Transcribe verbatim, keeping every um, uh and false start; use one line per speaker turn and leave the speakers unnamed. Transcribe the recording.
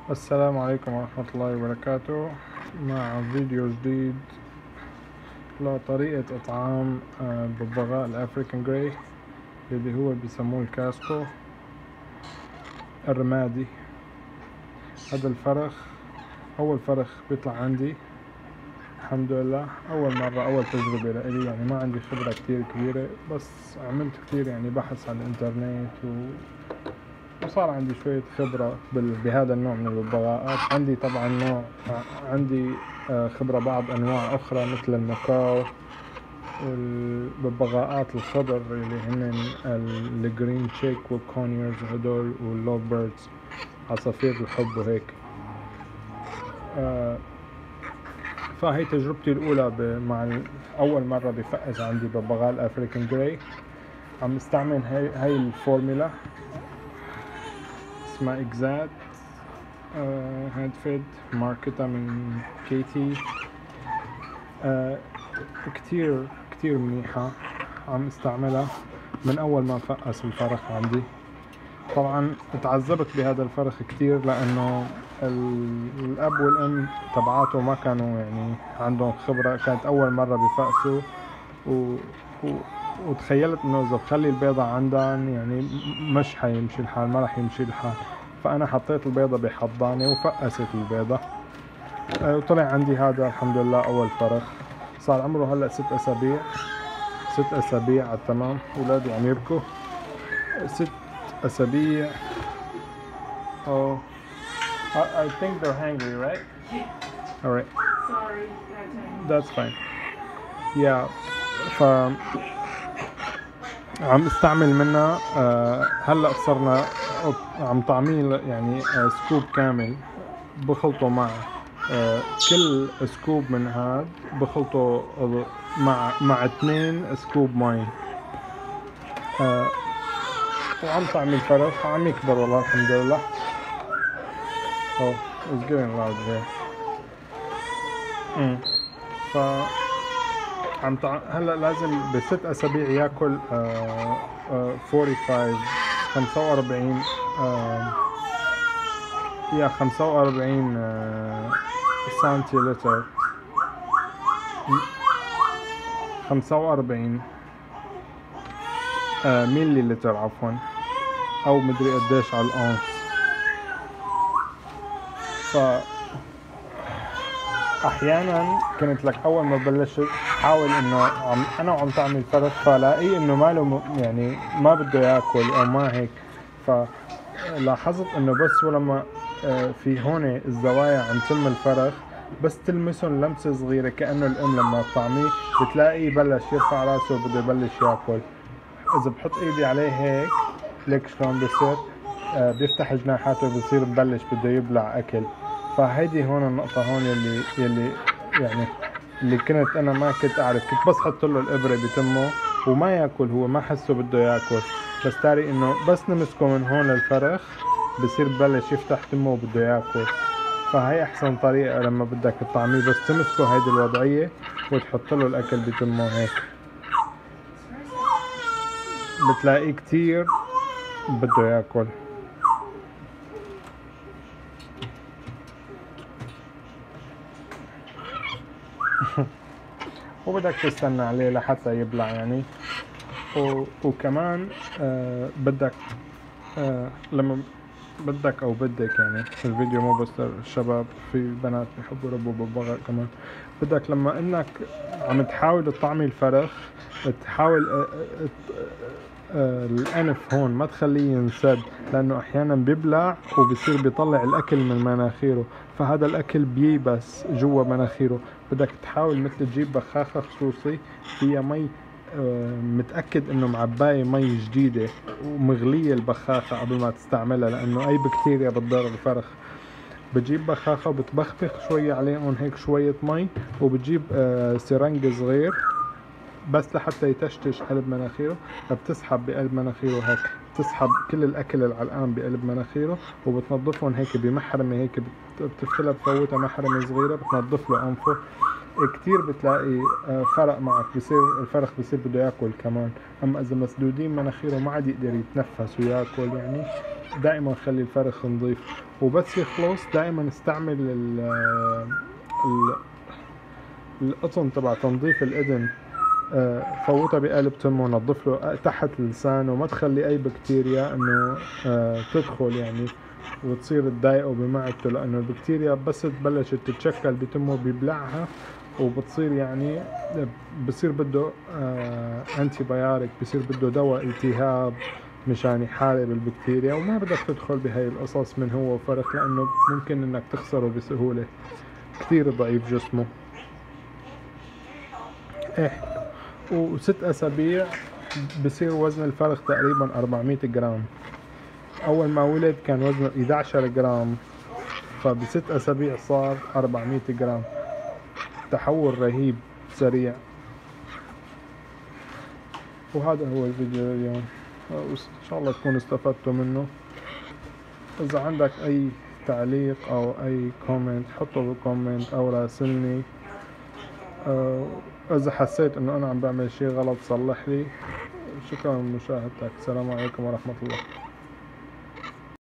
السلام عليكم ورحمة الله وبركاته. مع فيديو جديد لطريقة إطعام آه، ببغاء الأفريكان جراي اللي هو بيسموه الكاسكو الرمادي. هذا الفرخ أول فرخ بيطلع عندي، الحمد لله. أول مرة أول تجربة لإلي، يعني ما عندي خبرة كتير كبيرة، بس عملت كتير يعني بحث على الإنترنت و وصار عندي شوية خبرة بهذا النوع من الببغاءات. عندي طبعا نوع عندي خبرة بعض أنواع أخرى مثل المكاو والببغاءات الخضر اللي هن الجرين تشيك والكونيرز هدول واللوف بيردز، عصافير الحب وهيك. فهي تجربتي الأولى مع أول مرة بفقس عندي ببغاء الأفريكان جراي. عم استعمل هاي, هاي الفورميلا اسمها إكزات آه هاند فيد، ماركتها من كيتي. آه كتير كتير منيحة، عم استعملها من أول ما فقس الفرخ عندي. طبعا تعذبت بهذا الفرخ كتير لأنه الأب والأم تبعاته ما كانوا يعني عندهم خبرة، كانت أول مرة بفقسوا و... و... وتخيلت انه اذا بخلي البيضة عندن يعني مش حيمشي الحال، ما رح يمشي الحال. فانا حطيت البيضة بحضانة وفقست البيضة وطلع عندي هذا الحمد لله اول فرخ. صار عمره هلا ست اسابيع ست اسابيع على التمام. اولادي عم يبكوا. ست اسابيع. Oh, I, I think they're hungry, right? All right.
Sorry,
That's fine. Yeah. ف عم استعمل منها. آه هلا صرنا عم طعميه يعني آه سكوب كامل بخلطه مع آه كل سكوب من هاد بخلطه مع مع اثنين سكوب مي. آه وعم طعمي الفرخ عم يكبر والله الحمد لله. Oh, it's getting loud here. امم ف عم طع... هلا لازم بست اسابيع ياكل آه آه خمسة وأربعين خمسة وأربعين آه يا خمسة وأربعين آه سنتي لتر، خمسة وأربعين آه ميلي لتر عفوا، او مدري قديش على الأونس. ف احيانا كنت لك اول ما بلشت حاول انه عم انا وعم طعمي الفرخ فلاقيه انه ماله يعني ما بده ياكل او ما هيك. فلاحظت انه بس ولما في هون الزوايا عم تم الفرخ بس تلمسهم لمسه صغيره كانه الام لما تطعميه بتلاقيه بلش يرفع راسه وبده يبلش ياكل. اذا بحط ايدي عليه هيك ليك شلون بصير آه بيفتح جناحاته بصير ببلش بده يبلع اكل. فهيدي هون النقطة هون اللي يلي يعني اللي كنت انا ما كنت اعرف. كنت بس حط له الابرة بتمه وما ياكل، هو ما حسه بده ياكل، بس تاري انه بس نمسكه من هون للفرخ بصير ببلش يفتح تمه وبده ياكل. فهي احسن طريقة لما بدك تطعميه، بس تمسكه هيدي الوضعية وتحط له الاكل بتمه هيك بتلاقيه كتير بده ياكل. وبدك تستنى عليه لحتى يبلع يعني. و... وكمان آه بدك آه لما بدك او بدك يعني الفيديو مو بس الشباب، في بنات بيحبوا يربوا ببغاء كمان. بدك لما انك عم تحاول تطعمي الفرخ تحاول آه آه آه الانف هون ما تخليه ينسد، لانه احيانا بيبلع وبصير بيطلع الاكل من مناخيره، فهذا الاكل بيبس جوا مناخيره. بدك تحاول مثل تجيب بخاخة خصوصي فيها مي متأكد انه معباية مي جديدة ومغلية البخاخة قبل ما تستعملها، لانه اي بكتيريا بتضر الفرخ. بتجيب بخاخة وبتبخبخ شوية عليهم هيك شوية مي، وبتجيب سرنج صغير بس لحتى يتشتش قلب مناخيره، بتسحب بقلب مناخيره هيك، تسحب كل الاكل العلقان بقلب مناخيره وبتنظفهم هيك بمحرمة هيك، بتفتلها بفوتها محرمة صغيرة بتنظف له انفه. كتير بتلاقي آه، فرق معك، بصير الفرخ بصير بده ياكل كمان. اما اذا مسدودين مناخيره ما عاد يقدر يتنفس وياكل يعني. دائما خلي الفرخ نظيف، وبس يخلص دائما استعمل ال ال- القطن تبع تنظيف الاذن. آه، فوتها بقلب تمه، نظف له تحت لسانه، ما تخلي اي بكتيريا انه آه، تدخل يعني وتصير تضايقه بمعدته، لانه البكتيريا بس تبلش تتشكل بتمه بيبلعها وبتصير يعني بصير بده آه انتي بايوريك، بصير بده دواء التهاب مشان يحارب البكتيريا، وما بدك تدخل بهاي القصص من هو وفرخ، لانه ممكن انك تخسره بسهولة، كثير ضعيف جسمه. ايه، وست اسابيع بصير وزن الفرخ تقريبا أربعمية جرام. اول ما ولد كان وزنه إحدى عشر جرام، فبست اسابيع صار أربعمية جرام. تحول رهيب سريع. وهذا هو الفيديو اليوم، ان شاء الله تكونوا استفدتوا منه. اذا عندك اي تعليق او اي كومنت حطه بالكومنت او راسلني. أه، اذا حسيت انه انا عم بعمل شي غلط صلح لي. شكرا لمشاهدتك، السلام عليكم ورحمة الله.